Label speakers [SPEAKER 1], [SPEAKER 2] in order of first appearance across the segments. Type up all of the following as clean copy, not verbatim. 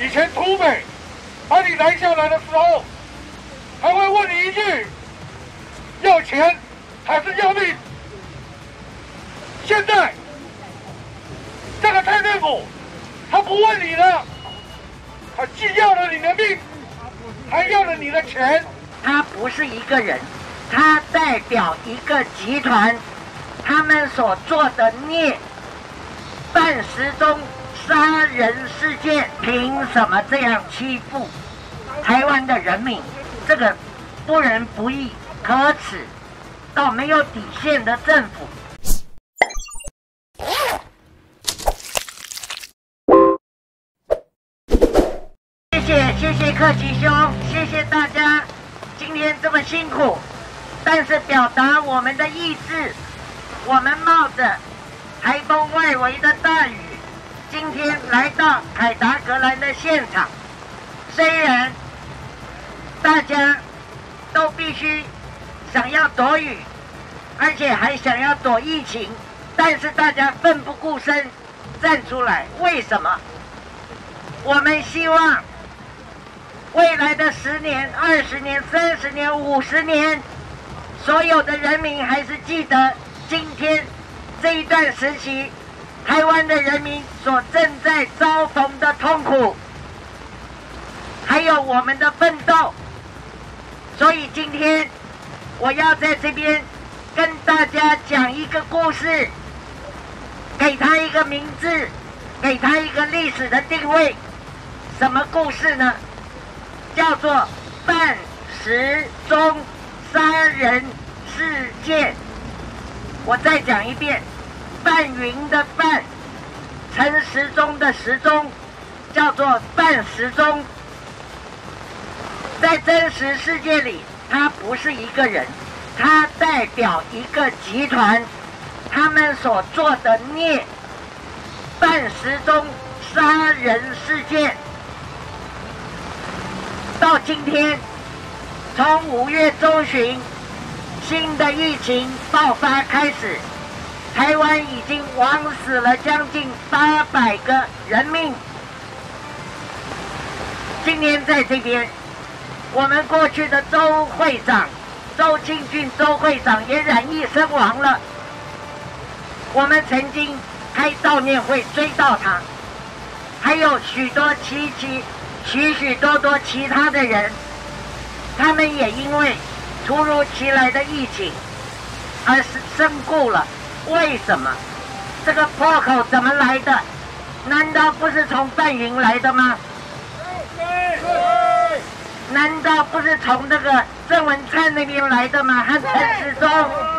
[SPEAKER 1] 以前土匪把你拦下来的时候，还会问你一句：要钱还是要命？现在这个蔡政府，他不问你了，他既要了你的命，还要了你的钱。
[SPEAKER 2] 他不是一个人，他代表一个集团，他们所做的孽，办时中杀人事件，凭什么这样欺负台湾的人民？这个不仁不义、可耻到没有底线的政府。谢谢克奇兄，谢谢大家今天这么辛苦，但是表达我们的意志，我们冒着台风外围的大雨，今天来到凯达格兰的现场。虽然大家都必须想要躲雨，而且还想要躲疫情，但是大家奋不顾身站出来。为什么？我们希望未来的10年、20年、30年、50年，所有的人民还是记得今天这一段时期台湾的人民所正在遭逢的痛苦，还有我们的奋斗。所以今天我要在这边跟大家讲一个故事，给他一个名字，给他一个历史的定位。什么故事呢？叫做范时中杀人事件。我再讲一遍，范云的范，陈时中的时中，叫做范时中。在真实世界里，他不是一个人，他代表一个集团，他们所做的孽，范时中杀人事件。到今天，从5月中旬新的疫情爆发开始，台湾已经枉死了将近800个人命。今天在这边，我们过去的周会长周庆俊周会长也染疫身亡了。我们曾经开悼念会追悼他，还有许多许许多多其他的人，他们也因为突如其来的疫情而身故了。为什么？这个破口怎么来的？难道不是从范云来的吗？难道不是从这个郑文灿那边来的吗？和陈时中？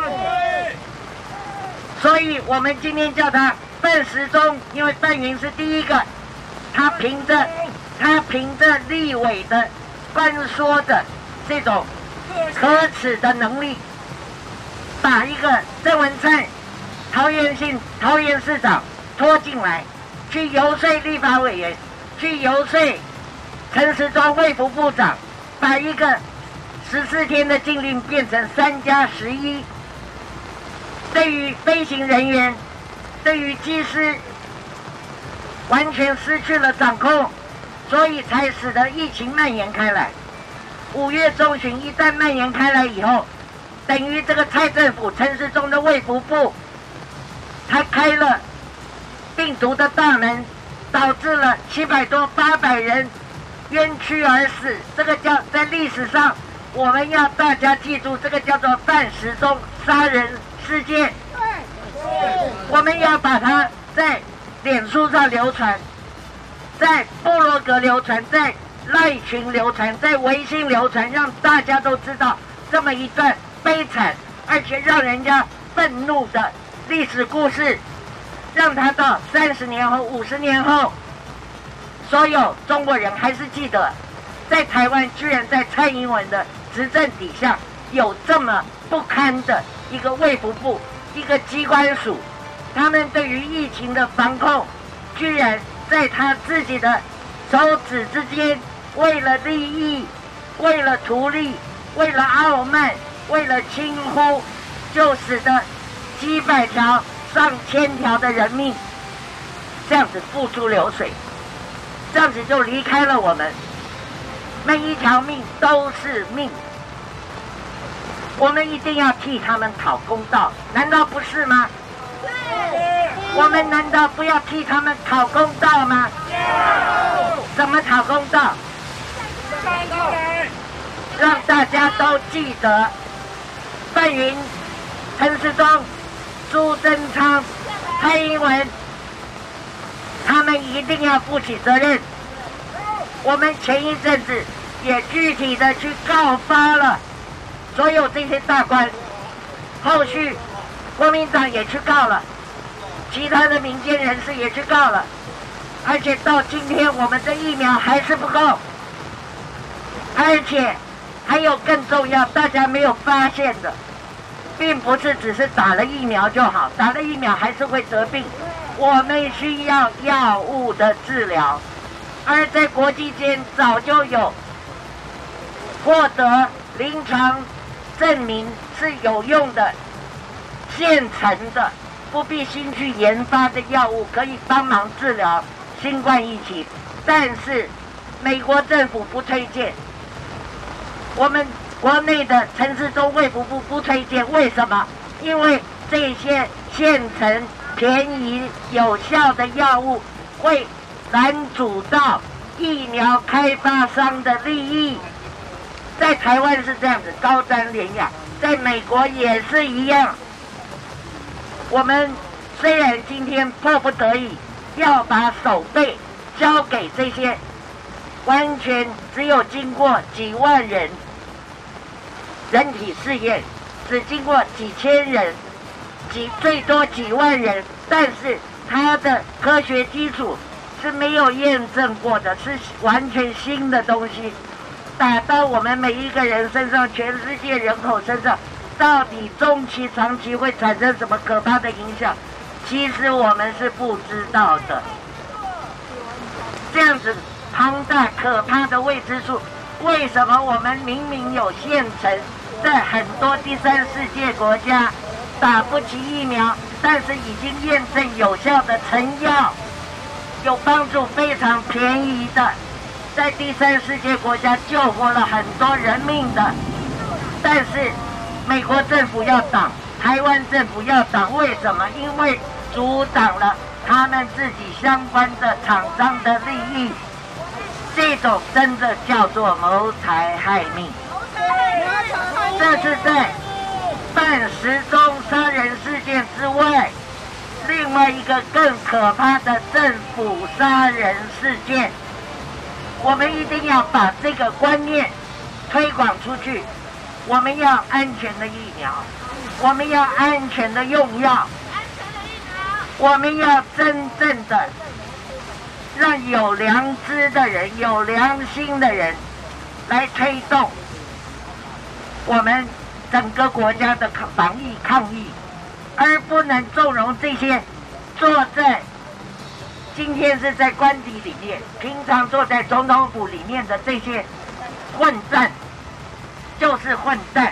[SPEAKER 2] 所以我们今天叫他范时中，因为范云是第一个，他凭着立委的关说的这种可耻的能力，把一个郑文灿桃园市长拖进来，去游说立法委员，去游说陈时中卫福部长，把一个14天的禁令变成3+11，对于飞行人员，对于机师，完全失去了掌控，所以才使得疫情蔓延开来。5月中旬一旦蔓延开来以后，等于这个蔡政府陈时中的卫福部，他开了病毒的大门，导致了700多800人冤屈而死。这个叫在历史上，我们要大家记住，这个叫做范时中杀人事件。我们要把它在脸书上流传，在部落格流传，在赖群流传，在微信流传，让大家都知道这么一段悲惨而且让人家愤怒的历史故事，让他到30年后、50年后，所有中国人还是记得，在台湾居然在蔡英文的执政底下，有这么不堪的一个卫福部，一个机关署，他们对于疫情的防控，居然在他自己的手指之间，为了利益，为了图利，为了傲慢，为了轻忽，就使得几百条、上千条的人命这样子付诸流水。 这样子就离开了我们。每一条命都是命，我们一定要替他们讨公道，难道不是吗？我们难道不要替他们讨公道吗？怎么讨公道？让大家都记得，范云、陈时中、苏贞昌、蔡英文，他们一定要负起责任。我们前一阵子也具体的去告发了所有这些大官，后续国民党也去告了，其他的民间人士也去告了，而且到今天我们的疫苗还是不够，而且还有更重要，大家没有发现的，并不是只是打了疫苗就好，打了疫苗还是会得病，我们需要药物的治疗，而在国际间早就有获得临床证明是有用的、现成的、不必新去研发的药物，可以帮忙治疗新冠疫情，但是美国政府不推荐，我们国内的陈时中卫福部不推荐，为什么？因为这些现成、便宜、有效的药物会拦阻到疫苗开发商的利益。在台湾是这样子，高瞻远仰，在美国也是一样。我们虽然今天迫不得已要把守备交给这些完全只有经过几万人人体试验，只经过几千人，最多几万人，但是它的科学基础是没有验证过的，是完全新的东西。打到我们每一个人身上，全世界人口身上，到底中期、长期会产生什么可怕的影响？其实我们是不知道的。这样子庞大可怕的未知数，为什么我们明明有现成，在很多第三世界国家打不起疫苗，但是已经验证有效的成药，有帮助、非常便宜的，在第三世界国家救活了很多人命的，但是美国政府要挡，台湾政府要挡，为什么？因为阻挡了他们自己相关的厂商的利益，这种真的叫做谋财害命。这是在办时钟杀人事件之外，另外一个更可怕的政府杀人事件。我们一定要把这个观念推广出去，我们要安全的疫苗，我们要安全的用药，我们要真正的让有良知的人、有良心的人来推动我们整个国家的防疫抗疫，而不能纵容这些坐在今天是在官邸里面，平常坐在总统府里面的这些混战，就是混战，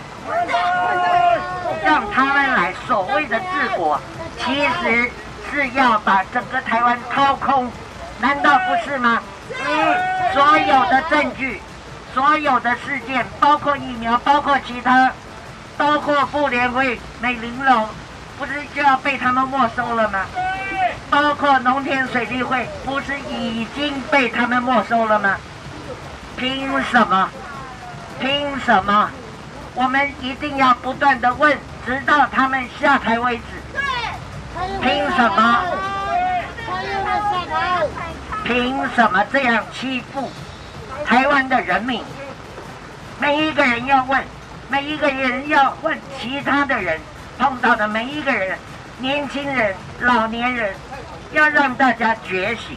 [SPEAKER 2] 让他们来所谓的治国，其实是要把整个台湾掏空，难道不是吗？所有的证据、所有的事件，包括疫苗，包括其他，包括妇联会、美玲楼，不是就要被他们没收了吗？包括农田水利会，不是已经被他们没收了吗？凭什么？凭什么？我们一定要不断的问，直到他们下台为止。凭什么？凭什么这样欺负台湾的人民？每一个人要问，每一个人要问其他的人，碰到的每一个人，年轻人、老年人，要让大家觉醒。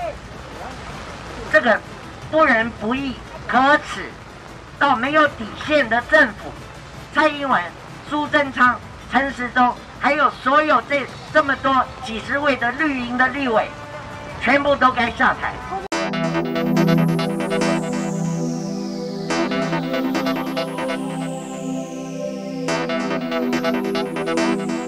[SPEAKER 2] 这个不仁不义、可耻到没有底线的政府，蔡英文、苏贞昌、陈时中，还有所有这么多几十位的绿营的立委，全部都该下台。